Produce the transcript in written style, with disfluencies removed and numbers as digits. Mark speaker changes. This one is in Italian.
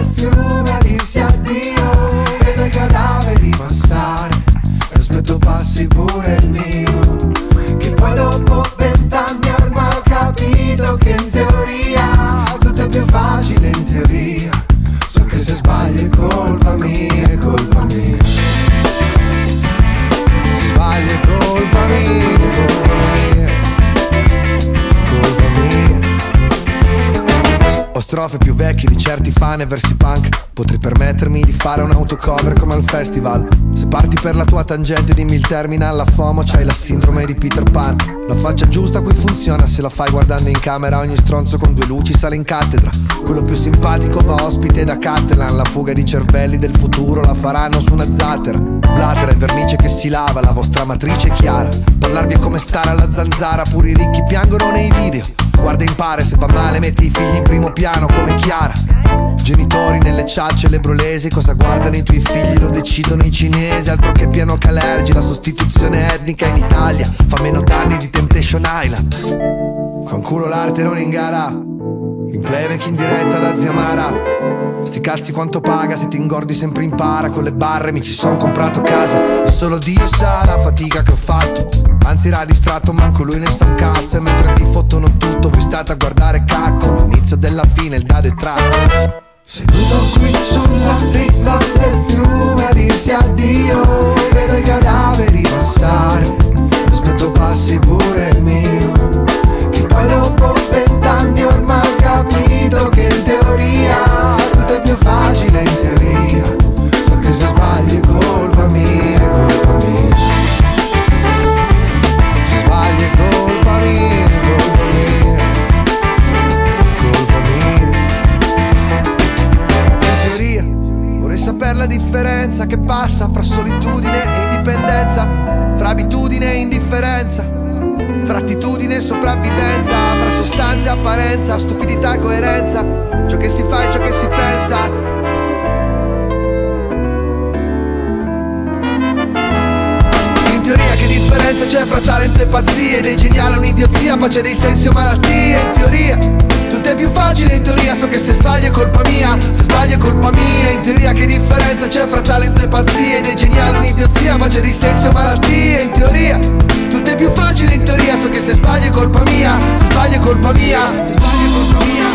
Speaker 1: nel fiume a dirsi addio. Vedo i cadaveri passare e aspetto passi pure il mio. Che poi dopo 20 anni ormai ho capito che in teoria tutto è più facile, in teoria. So che se sbaglio è colpa mia, è colpa mia. Se sbaglio è colpa mia, è colpa mia, è colpa mia. Ho strofe più vecchie di certi fan e versi punk. Potrei permettermi di fare un autocover come al festival. Se parti per la tua tangente dimmi il terminal. La FOMO c'hai la sindrome di Peter Pan. La faccia giusta qui funziona se la fai guardando in camera. Ogni stronzo con 2 luci sale in cattedra. Quello più simpatico va ospite da Catalan. La fuga di cervelli del futuro la faranno su una zattera. Blatera e vernice che si lava, la vostra matrice è chiara. Parlarvi è come stare alla zanzara. Pure i ricchi piangono nei video. Guarda e impara, se va male metti i figli in primo piano come Chiara. Genitori nelle ciacce, le brolesi, cosa guardano i tuoi figli lo decidono i cinesi. Altro che piano Calergi, la sostituzione etnica in Italia fa meno danni di Temptation Island. Fanculo l'arte non in gara, in playback in diretta da zia Mara. Sti cazzi quanto paga, se ti ingordi sempre impara. Con le barre mi ci son comprato casa e solo Dio sa la fatica che ho fatto. Anzi era distratto, manco lui ne sa un cazzo. E mentre vi fottono tutto voi state a guardare cacco. L'inizio della fine, il dado è tratto. Seduto qui sulla riva del fiume a dirsi addio. Vedo i cadaveri passare, aspetto passi pure il mio. Che poi dopo 20 anni ormai ho capito che in teoria tutto è più facile, in teoria. So che se sbaglio è colpa mia, è colpa mia. Se sbaglio è colpa mia, è colpa mia, è colpa mia. In teoria vorrei sapere la differenza che passa fra solitudine e indipendenza, fra abitudine e indifferenza, fra attitudine e sopravvivenza, fra sostanza e apparenza, stupidità e coerenza, ciò che si fa e ciò che si pensa. In teoria che differenza c'è fra talento e pazzia, dei geniali un'idiozia, pace dei sensi o malattie. In teoria tutto è più facile, in teoria so che se sbaglio è colpa mia, se sbaglio è colpa mia. In teoria che differenza c'è fra talento e pazzia, dei geniali un'idiozia, pace dei sensi o malattie. In teoria tutto è più facile, in teoria so che se sbaglio è colpa mia, se sbaglio è colpa mia, se sbaglio è colpa mia.